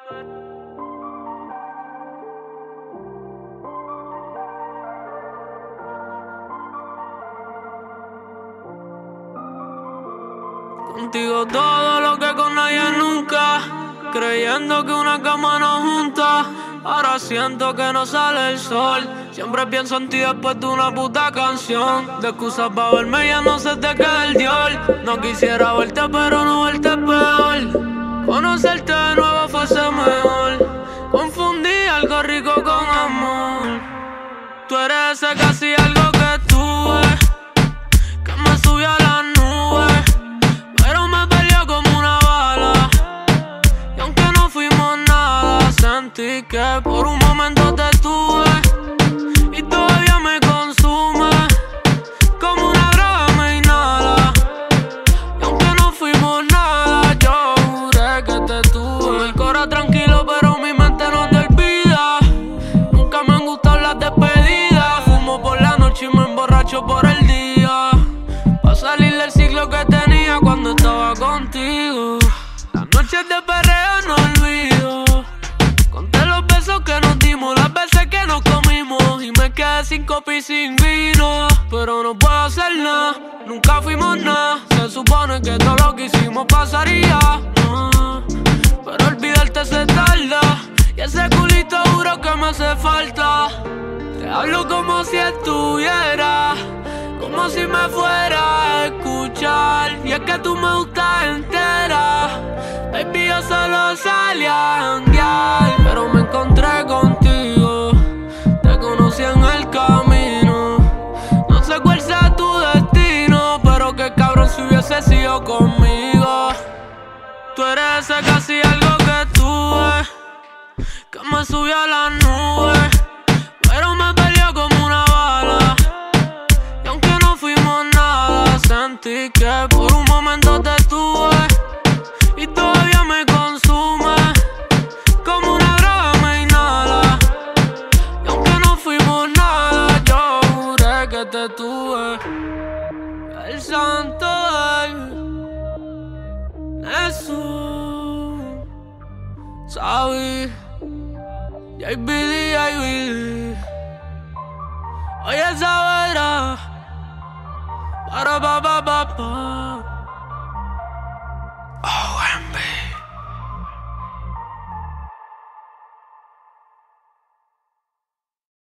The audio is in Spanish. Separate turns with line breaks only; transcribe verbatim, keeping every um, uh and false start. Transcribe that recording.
Contigo todo lo que con nadie nunca, creyendo que una cama nos junta. Ahora siento que no sale el sol. Siempre pienso en ti después de una puta canción. De excusas pa' verme ya no se te queda el diol. No quisiera verte pero no verte es peor. Conocerte de nuevo fuese mejor. Confundí algo rico con amor. Tú eres ese casi algo que tuve, que me subió a las nubes, pero me peleó como una bala. Y aunque no fuimos nada, sentí que por un momento te tuve y todavía me consume, como una droga me inhala. Y aunque no fuimos nada, yo juré que te tuve. El corazón tranquilo pero mi mente no te olvida. Nunca me han gustado las despedidas. Fumo por la noche y me emborracho por el día, pa' salir del ciclo que tenía cuando estaba contigo. Las noches de perreo no olvido. Conté los besos que nos dimos, las veces que nos comimos, y me quedé sin copa y sin vino. Pero no puedo hacer nada, nunca fuimos nada. Se supone que todo lo que hicimos pasaría, no, pero olvidarte se tarda. Y ese culito juro que me hace falta. Te hablo como si estuviera, como si me fuera a escuchar. Y es que tú me gustas entera. Baby, yo solo salí a janguear, pero me encontré contigo. Te conocí en el camino. No sé cuál sea tu destino, pero qué cabrón si hubiese sido conmigo. Tú eres ese casi algo que tuve, que me subió a las nubes, pero me peleó como una bala. Y aunque no fuimos nada, sentí que por un momento te tuve y todavía me consume, como una droga me inhala. Y aunque no fuimos nada, yo juré que te tuve. El santo Jesús, sabí, J B D, J B D. Hoy esa vera, para pa pa pa pa.